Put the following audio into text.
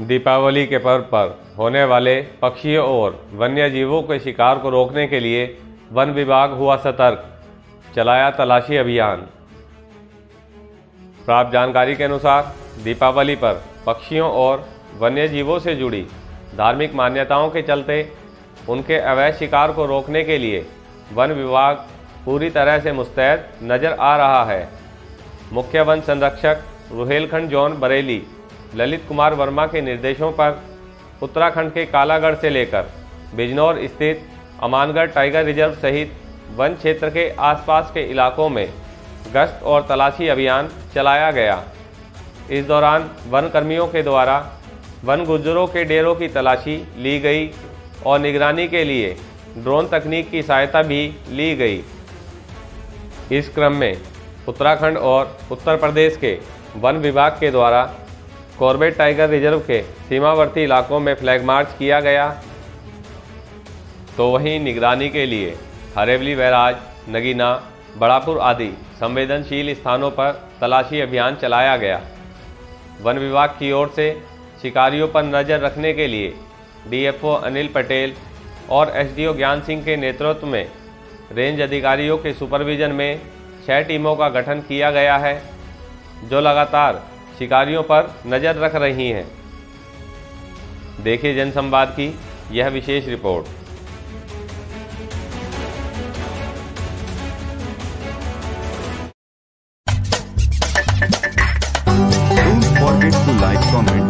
दीपावली के पर्व पर होने वाले पक्षियों और वन्य जीवों के शिकार को रोकने के लिए वन विभाग हुआ सतर्क, चलाया तलाशी अभियान। प्राप्त जानकारी के अनुसार दीपावली पर पक्षियों और वन्य जीवों से जुड़ी धार्मिक मान्यताओं के चलते उनके अवैध शिकार को रोकने के लिए वन विभाग पूरी तरह से मुस्तैद नज़र आ रहा है। मुख्य वन संरक्षक रुहेलखंड जोन बरेली ललित कुमार वर्मा के निर्देशों पर उत्तराखंड के कालागढ़ से लेकर बिजनौर स्थित अमानगढ़ टाइगर रिजर्व सहित वन क्षेत्र के आसपास के इलाकों में गश्त और तलाशी अभियान चलाया गया। इस दौरान वन कर्मियों के द्वारा वन गुज्जरों के डेरों की तलाशी ली गई और निगरानी के लिए ड्रोन तकनीक की सहायता भी ली गई। इस क्रम में उत्तराखंड और उत्तर प्रदेश के वन विभाग के द्वारा कॉर्बेट टाइगर रिजर्व के सीमावर्ती इलाकों में फ्लैग मार्च किया गया, तो वहीं निगरानी के लिए हरेवली, बैराज, नगीना, बड़ापुर आदि संवेदनशील स्थानों पर तलाशी अभियान चलाया गया। वन विभाग की ओर से शिकारियों पर नज़र रखने के लिए डीएफओ अनिल पटेल और एसडीओ ज्ञान सिंह के नेतृत्व में रेंज अधिकारियों के सुपरविजन में 6 टीमों का गठन किया गया है, जो लगातार शिकारियों पर नज़र रख रही हैं। देखिए जनसंवाद की यह विशेष report. Don't forget to like, comment